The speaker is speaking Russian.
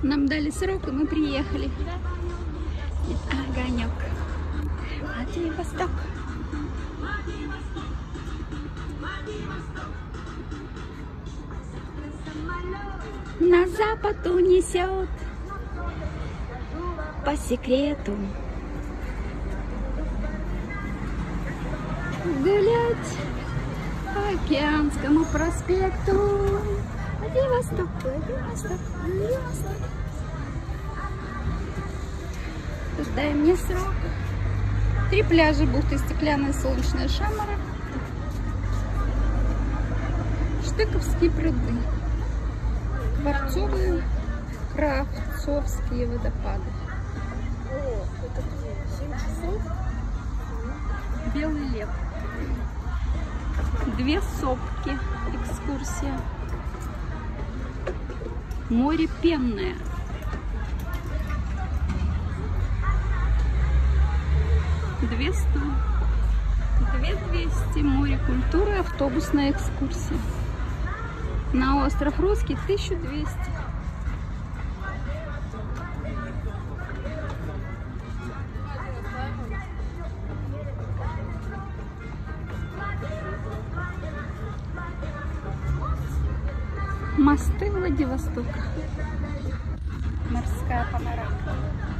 Нам дали срок, и мы приехали. Огонек. Владивосток. На запад унесет по секрету гулять по Океанскому проспекту. Владивосток, Владивосток, Владивосток. Ждаем мне срок. 3 пляжа: бухты Стеклянная, Солнечная, Шамара, Штыковские пруды, Кварцовые, Кравцовские водопады. О, это 7 часов. Белый лев. 2 сопки. Экскурсия. Море пенное. 200. 2200. Море культуры. Автобусная экскурсия. На остров Русский 1200. Мосты Владивостока. Морская панорама.